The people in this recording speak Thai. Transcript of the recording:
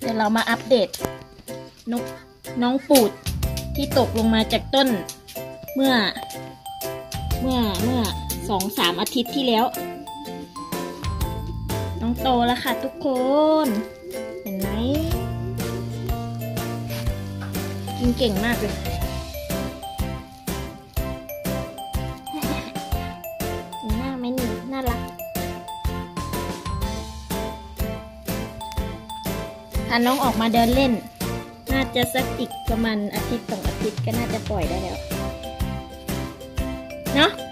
เดี๋ยวเรามาอัปเดตน้องปูดที่ตกลงมาจากต้นเมื่อ2-3 อาทิตย์ที่แล้วน้องโตแล้วค่ะทุกคนเห็นไหมกินเก่งมากเลยหน้าไม่หนีน่ารักพาน้องออกมาเดินเล่นน่าจะสักอีกประมาณ1-2 อาทิตย์ก็น่าจะปล่อยได้แล้วเนาะ